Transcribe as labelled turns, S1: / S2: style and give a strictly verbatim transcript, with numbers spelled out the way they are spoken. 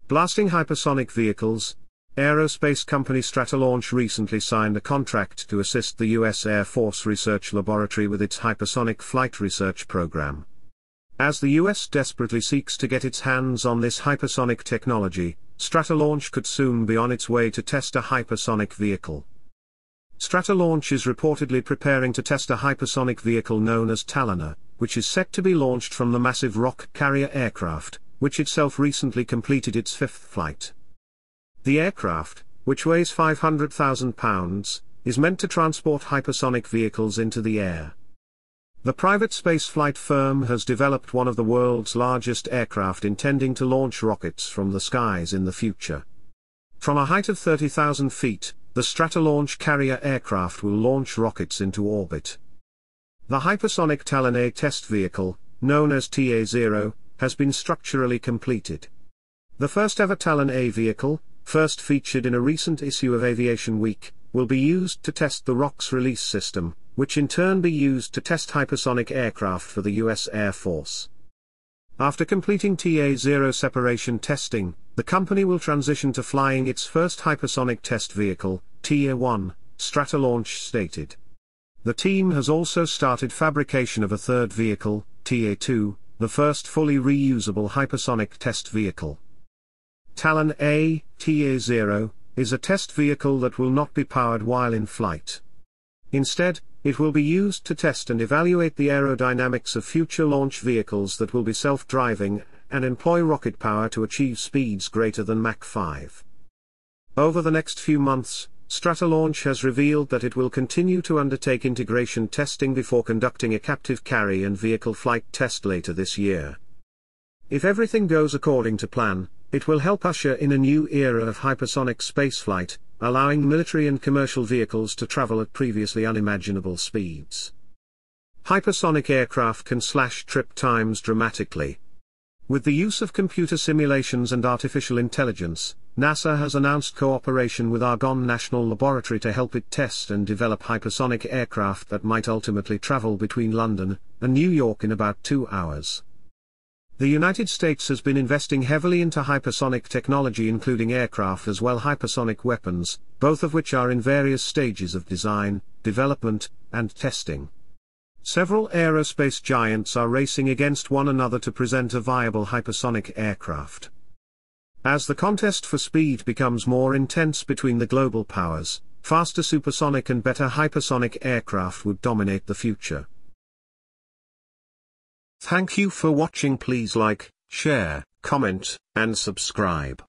S1: Blasting hypersonic vehicles. Aerospace Company Stratolaunch recently signed a contract to assist the U S Air Force Research Laboratory with its hypersonic flight research program. As the U S desperately seeks to get its hands on this hypersonic technology, Stratolaunch could soon be on its way to test a hypersonic vehicle. Stratolaunch is reportedly preparing to test a hypersonic vehicle known as Talon-A, which is set to be launched from the massive rock carrier aircraft, which itself recently completed its fifth flight. The aircraft, which weighs five hundred thousand pounds, is meant to transport hypersonic vehicles into the air. The private spaceflight firm has developed one of the world's largest aircraft intending to launch rockets from the skies in the future. From a height of thirty thousand feet, the Stratolaunch carrier aircraft will launch rockets into orbit. The hypersonic Talon-A test vehicle, known as T A zero, has been structurally completed. The first ever Talon-A vehicle, first featured in a recent issue of Aviation Week, will be used to test the ROCKS release system, which in turn be used to test hypersonic aircraft for the U S Air Force. After completing T A zero separation testing, the company will transition to flying its first hypersonic test vehicle, T A one, Stratolaunch stated. The team has also started fabrication of a third vehicle, T A two, the first fully reusable hypersonic test vehicle. Talon-A, T A zero, is a test vehicle that will not be powered while in flight. Instead, it will be used to test and evaluate the aerodynamics of future launch vehicles that will be self-driving, and employ rocket power to achieve speeds greater than Mach five. Over the next few months, Stratolaunch has revealed that it will continue to undertake integration testing before conducting a captive carry and vehicle flight test later this year. If everything goes according to plan, it will help usher in a new era of hypersonic spaceflight, allowing military and commercial vehicles to travel at previously unimaginable speeds. Hypersonic aircraft can slash trip times dramatically. With the use of computer simulations and artificial intelligence, NASA has announced cooperation with Argonne National Laboratory to help it test and develop hypersonic aircraft that might ultimately travel between London and New York in about two hours. The United States has been investing heavily into hypersonic technology, including aircraft as well as hypersonic weapons, both of which are in various stages of design, development, and testing. Several aerospace giants are racing against one another to present a viable hypersonic aircraft. As the contest for speed becomes more intense between the global powers, faster supersonic and better hypersonic aircraft would dominate the future. Thank you for watching. Please like, share, comment, and subscribe.